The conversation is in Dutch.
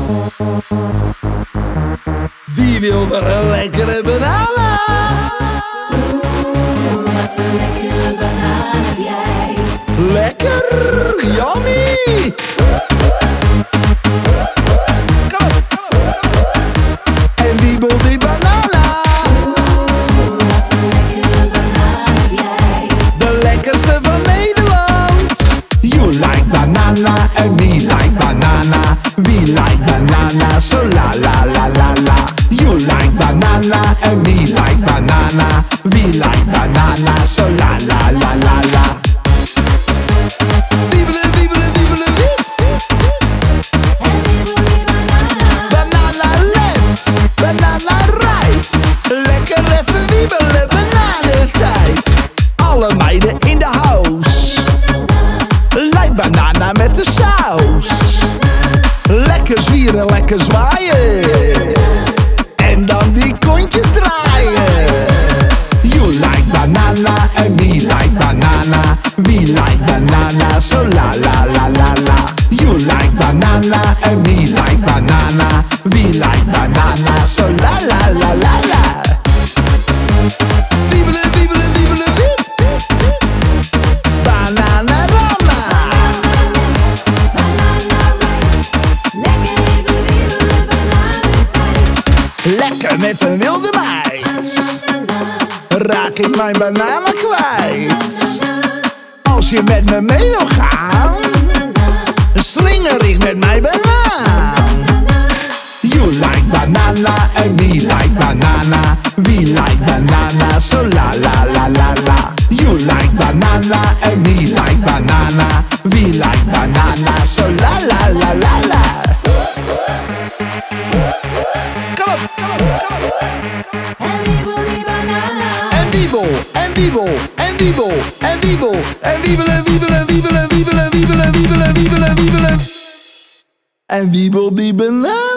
Wie wil er een lekkere banana? Wat een lekkere banaan heb jij. Lekker, yummy! En wie wil die banana? Wat een lekkere banaan heb jij. De lekkerste van Nederland. You like banana and me like banana. We like banana, so la la la la la. You like banana and me like banana. We like banana, so la la la la la. Wiebele, wiebele, wiebele, wiep. En wie wil die banana? Banana left, banana right. Lekker even wiebelen, bananentijd. Alle meiden in de house. Like banana met de saus. Lekker zwieren, lekker zwaaien. En dan die kontjes draaien. You like banana and me like banana. We like banana, so la la la la la. You like banana and me like banana. We like banana, so la la la la la. Wiebele, wiebele, wiebele, wiep. Banana rama. Lekker even wiebelen, bananentijd. Lekker met een wilde meid. Raak ik mijn bananen kwijt. Als je met me mee wil gaan, slinger ik met mijn banaan. You like banana and me like banana. We like banana, so la la la la la. You like banana and me like banana. We like banana, so la la la la la. Kom op, kom op, kom op. En wie wil die banana? En wiebel, en wiebel, en wiebel, en wiebel, en wiebelen, wiebelen, wiebelen, wiebelen, wiebelen, wiebelen, wiebelen, wiebelen. En wiebel die banaan.